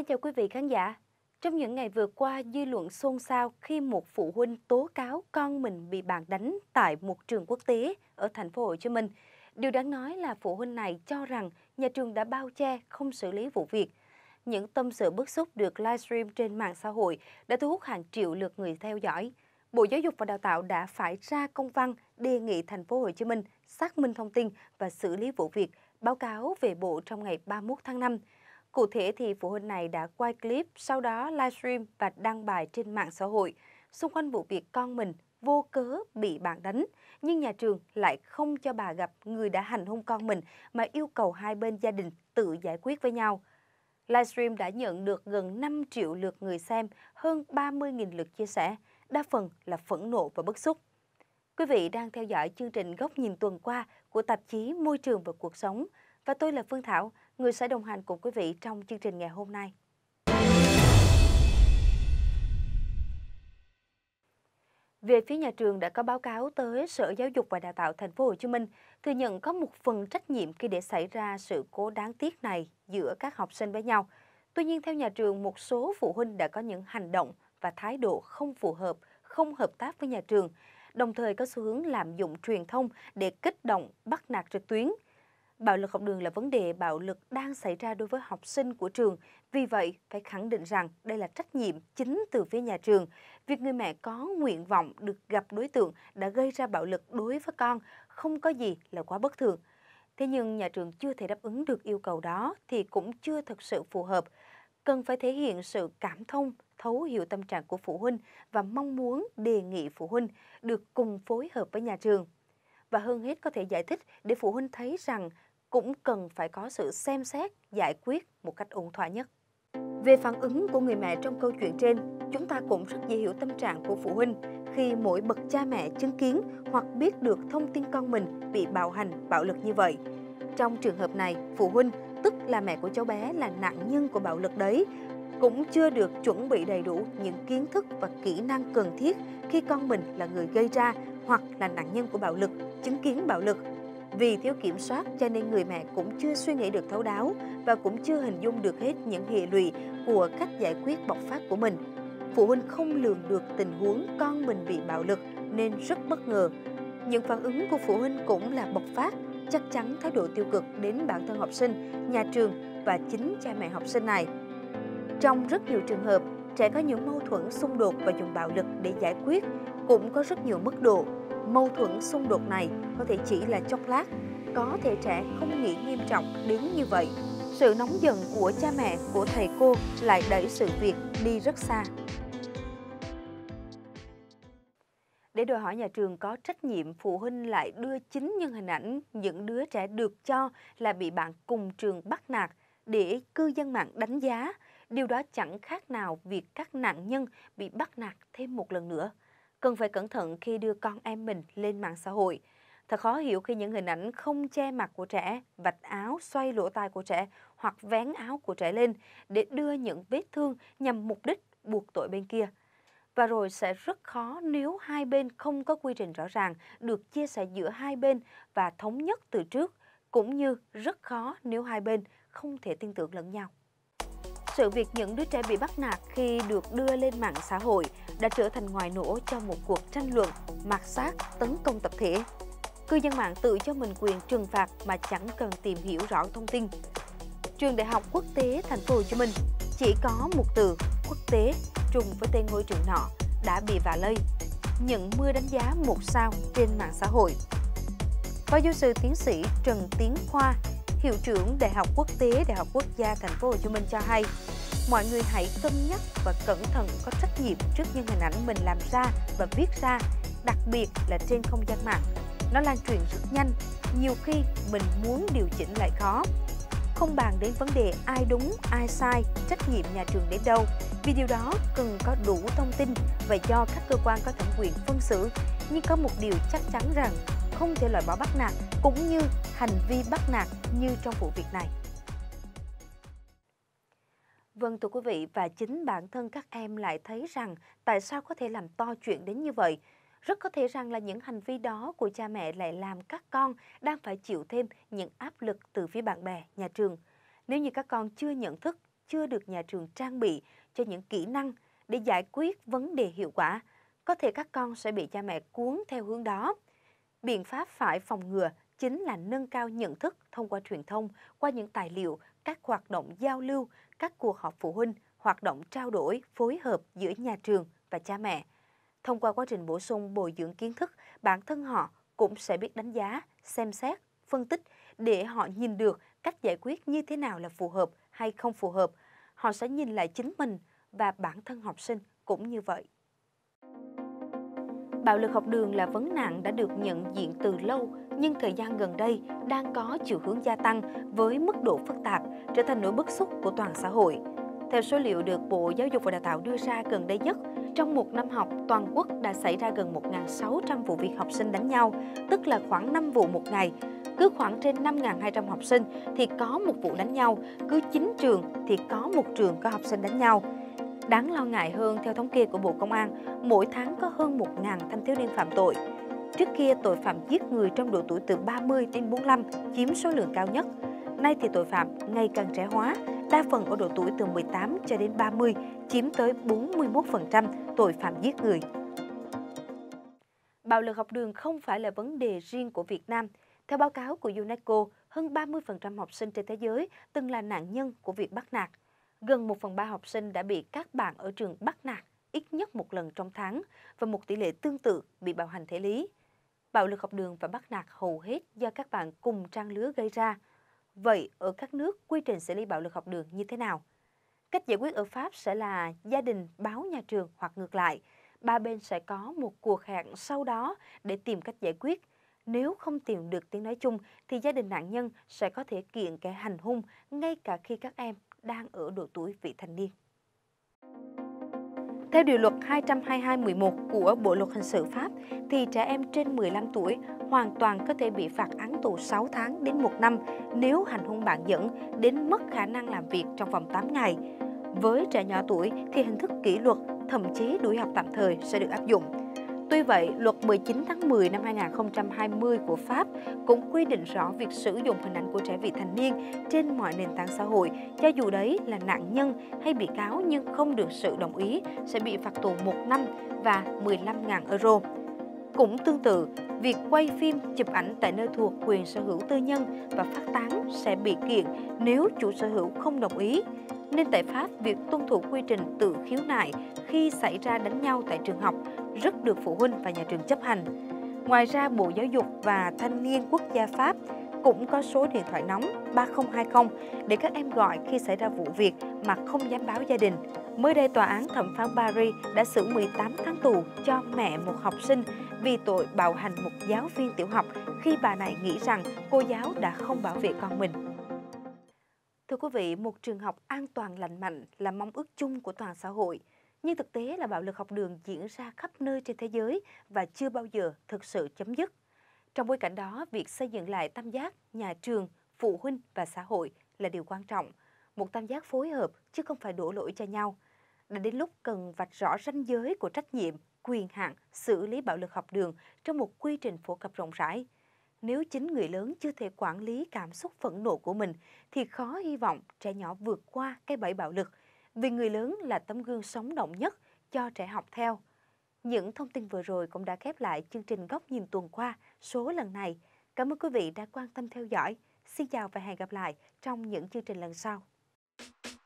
chào quý vị khán giả. Trong những ngày vừa qua, dư luận xôn xao khi một phụ huynh tố cáo con mình bị bạn đánh tại một trường quốc tế ở thành phố Hồ Chí Minh. Điều đáng nói là phụ huynh này cho rằng nhà trường đã bao che, không xử lý vụ việc. Những tâm sự bức xúc được livestream trên mạng xã hội đã thu hút hàng triệu lượt người theo dõi. Bộ Giáo dục và Đào tạo đã phải ra công văn đề nghị thành phố Hồ Chí Minh xác minh thông tin và xử lý vụ việc, báo cáo về Bộ trong ngày 31 tháng 5. Cụ thể thì phụ huynh này đã quay clip, sau đó livestream và đăng bài trên mạng xã hội xung quanh vụ việc con mình vô cớ bị bạn đánh, nhưng nhà trường lại không cho bà gặp người đã hành hung con mình mà yêu cầu hai bên gia đình tự giải quyết với nhau. Livestream đã nhận được gần 5 triệu lượt người xem, hơn 30.000 lượt chia sẻ, đa phần là phẫn nộ và bức xúc. Quý vị đang theo dõi chương trình Góc nhìn tuần qua của tạp chí Môi trường và Cuộc sống, và tôi là Phương Thảo, người sẽ đồng hành cùng quý vị trong chương trình ngày hôm nay. Về phía nhà trường đã có báo cáo tới Sở Giáo dục và Đào tạo Thành phố Hồ Chí Minh, thừa nhận có một phần trách nhiệm khi để xảy ra sự cố đáng tiếc này giữa các học sinh với nhau. Tuy nhiên, theo nhà trường, một số phụ huynh đã có những hành động và thái độ không phù hợp, không hợp tác với nhà trường, đồng thời có xu hướng lạm dụng truyền thông để kích động, bắt nạt trực tuyến. Bạo lực học đường là vấn đề bạo lực đang xảy ra đối với học sinh của trường. Vì vậy, phải khẳng định rằng đây là trách nhiệm chính từ phía nhà trường. Việc người mẹ có nguyện vọng được gặp đối tượng đã gây ra bạo lực đối với con không có gì là quá bất thường. Thế nhưng nhà trường chưa thể đáp ứng được yêu cầu đó thì cũng chưa thực sự phù hợp. Cần phải thể hiện sự cảm thông, thấu hiểu tâm trạng của phụ huynh và mong muốn đề nghị phụ huynh được cùng phối hợp với nhà trường. Và hơn hết có thể giải thích để phụ huynh thấy rằng cũng cần phải có sự xem xét, giải quyết một cách ổn thỏa nhất. Về phản ứng của người mẹ trong câu chuyện trên, chúng ta cũng rất dễ hiểu tâm trạng của phụ huynh khi mỗi bậc cha mẹ chứng kiến hoặc biết được thông tin con mình bị bạo hành, bạo lực như vậy. Trong trường hợp này, phụ huynh, tức là mẹ của cháu bé là nạn nhân của bạo lực đấy, cũng chưa được chuẩn bị đầy đủ những kiến thức và kỹ năng cần thiết khi con mình là người gây ra hoặc là nạn nhân của bạo lực, chứng kiến bạo lực. Vì thiếu kiểm soát cho nên người mẹ cũng chưa suy nghĩ được thấu đáo và cũng chưa hình dung được hết những hệ lụy của cách giải quyết bộc phát của mình. Phụ huynh không lường được tình huống con mình bị bạo lực nên rất bất ngờ. Những phản ứng của phụ huynh cũng là bộc phát, chắc chắn thái độ tiêu cực đến bản thân học sinh, nhà trường và chính cha mẹ học sinh này. Trong rất nhiều trường hợp, trẻ có những mâu thuẫn xung đột và dùng bạo lực để giải quyết cũng có rất nhiều mức độ. Mâu thuẫn xung đột này có thể chỉ là chốc lát, có thể trẻ không nghĩ nghiêm trọng đến như vậy. Sự nóng giận của cha mẹ, của thầy cô lại đẩy sự việc đi rất xa. Để đòi hỏi nhà trường có trách nhiệm, phụ huynh lại đưa chính những hình ảnh những đứa trẻ được cho là bị bạn cùng trường bắt nạt để cư dân mạng đánh giá. Điều đó chẳng khác nào việc các nạn nhân bị bắt nạt thêm một lần nữa. Cần phải cẩn thận khi đưa con em mình lên mạng xã hội. Thật khó hiểu khi những hình ảnh không che mặt của trẻ, vạch áo, xoay lỗ tai của trẻ hoặc vén áo của trẻ lên để đưa những vết thương nhằm mục đích buộc tội bên kia. Và rồi sẽ rất khó nếu hai bên không có quy trình rõ ràng được chia sẻ giữa hai bên và thống nhất từ trước, cũng như rất khó nếu hai bên không thể tin tưởng lẫn nhau. Sự việc những đứa trẻ bị bắt nạt khi được đưa lên mạng xã hội đã trở thành ngoại nổ cho một cuộc tranh luận, mạt sát, tấn công tập thể. Cư dân mạng tự cho mình quyền trừng phạt mà chẳng cần tìm hiểu rõ thông tin. Trường Đại học Quốc tế Thành phố Hồ Chí Minh chỉ có một từ quốc tế trùng với tên ngôi trường nọ đã bị vạ lây, nhận mưa đánh giá 1 sao trên mạng xã hội. Phó giáo sư tiến sĩ Trần Tiến Khoa, hiệu trưởng Đại học Quốc tế Đại học Quốc gia Thành phố Hồ Chí Minh cho hay, mọi người hãy cân nhắc và cẩn thận, có trách nhiệm trước những hình ảnh mình làm ra và viết ra, đặc biệt là trên không gian mạng. Nó lan truyền rất nhanh, nhiều khi mình muốn điều chỉnh lại khó. Không bàn đến vấn đề ai đúng, ai sai, trách nhiệm nhà trường đến đâu, vì điều đó cần có đủ thông tin và do các cơ quan có thẩm quyền phân xử. Nhưng có một điều chắc chắn rằng không thể loại bỏ bắt nạt cũng như hành vi bắt nạt như trong vụ việc này. Vâng, thưa quý vị, và chính bản thân các em lại thấy rằng tại sao có thể làm to chuyện đến như vậy. Rất có thể rằng là những hành vi đó của cha mẹ lại làm các con đang phải chịu thêm những áp lực từ phía bạn bè, nhà trường. Nếu như các con chưa nhận thức, chưa được nhà trường trang bị cho những kỹ năng để giải quyết vấn đề hiệu quả, có thể các con sẽ bị cha mẹ cuốn theo hướng đó. Biện pháp phải phòng ngừa chính là nâng cao nhận thức thông qua truyền thông, qua những tài liệu, các hoạt động giao lưu, các cuộc họp phụ huynh, hoạt động trao đổi, phối hợp giữa nhà trường và cha mẹ. Thông qua quá trình bổ sung bồi dưỡng kiến thức, bản thân họ cũng sẽ biết đánh giá, xem xét, phân tích để họ nhìn được cách giải quyết như thế nào là phù hợp hay không phù hợp. Họ sẽ nhìn lại chính mình và bản thân học sinh cũng như vậy. Bạo lực học đường là vấn nạn đã được nhận diện từ lâu, nhưng thời gian gần đây đang có chiều hướng gia tăng với mức độ phức tạp, trở thành nỗi bức xúc của toàn xã hội. Theo số liệu được Bộ Giáo dục và Đào tạo đưa ra gần đây nhất, trong một năm học, toàn quốc đã xảy ra gần 1.600 vụ việc học sinh đánh nhau, tức là khoảng 5 vụ một ngày. Cứ khoảng trên 5.200 học sinh thì có một vụ đánh nhau, cứ 9 trường thì có một trường có học sinh đánh nhau. Đáng lo ngại hơn, theo thống kê của Bộ Công an, mỗi tháng có hơn 1.000 thanh thiếu niên phạm tội. Trước kia, tội phạm giết người trong độ tuổi từ 30 đến 45 chiếm số lượng cao nhất. Nay thì tội phạm ngày càng trẻ hóa, đa phần ở độ tuổi từ 18 cho đến 30, chiếm tới 41% tội phạm giết người. Bạo lực học đường không phải là vấn đề riêng của Việt Nam. Theo báo cáo của UNESCO, hơn 30% học sinh trên thế giới từng là nạn nhân của việc bắt nạt. Gần 1/3 học sinh đã bị các bạn ở trường bắt nạt ít nhất một lần trong tháng và một tỷ lệ tương tự bị bạo hành thể lý. Bạo lực học đường và bắt nạt hầu hết do các bạn cùng trang lứa gây ra. Vậy ở các nước, quy trình xử lý bạo lực học đường như thế nào? Cách giải quyết ở Pháp sẽ là gia đình báo nhà trường hoặc ngược lại. Ba bên sẽ có một cuộc hẹn sau đó để tìm cách giải quyết. Nếu không tìm được tiếng nói chung thì gia đình nạn nhân sẽ có thể kiện kẻ hành hung ngay cả khi các em đang ở độ tuổi vị thành niên. Theo Điều luật 222/11 của Bộ Luật Hình sự Pháp, thì trẻ em trên 15 tuổi hoàn toàn có thể bị phạt án tù 6 tháng đến 1 năm nếu hành hung bạn dẫn đến mất khả năng làm việc trong vòng 8 ngày. Với trẻ nhỏ tuổi thì hình thức kỷ luật, thậm chí đuổi học tạm thời sẽ được áp dụng. Tuy vậy, Luật 19 tháng 10 năm 2020 của Pháp cũng quy định rõ việc sử dụng hình ảnh của trẻ vị thành niên trên mọi nền tảng xã hội, cho dù đấy là nạn nhân hay bị cáo nhưng không được sự đồng ý, sẽ bị phạt tù 1 năm và 15.000 euro. Cũng tương tự, việc quay phim, chụp ảnh tại nơi thuộc quyền sở hữu tư nhân và phát tán sẽ bị kiện nếu chủ sở hữu không đồng ý. Nên tại Pháp, việc tuân thủ quy trình tự khiếu nại khi xảy ra đánh nhau tại trường học rất được phụ huynh và nhà trường chấp hành. Ngoài ra, Bộ Giáo dục và Thanh niên Quốc gia Pháp cũng có số điện thoại nóng 3020 để các em gọi khi xảy ra vụ việc mà không dám báo gia đình. Mới đây, Tòa án Thẩm phán Paris đã xử 18 tháng tù cho mẹ một học sinh vì tội bạo hành một giáo viên tiểu học khi bà này nghĩ rằng cô giáo đã không bảo vệ con mình. Thưa quý vị, một trường học an toàn lành mạnh là mong ước chung của toàn xã hội. Nhưng thực tế là bạo lực học đường diễn ra khắp nơi trên thế giới và chưa bao giờ thực sự chấm dứt. Trong bối cảnh đó, việc xây dựng lại tam giác nhà trường, phụ huynh và xã hội là điều quan trọng. Một tam giác phối hợp chứ không phải đổ lỗi cho nhau. Đã đến lúc cần vạch rõ ranh giới của trách nhiệm, quyền hạn xử lý bạo lực học đường trong một quy trình phổ cập rộng rãi. Nếu chính người lớn chưa thể quản lý cảm xúc phẫn nộ của mình thì khó hy vọng trẻ nhỏ vượt qua cái bẫy bạo lực, vì người lớn là tấm gương sống động nhất cho trẻ học theo. Những thông tin vừa rồi cũng đã khép lại chương trình Góc nhìn tuần qua số lần này. Cảm ơn quý vị đã quan tâm theo dõi. Xin chào và hẹn gặp lại trong những chương trình lần sau.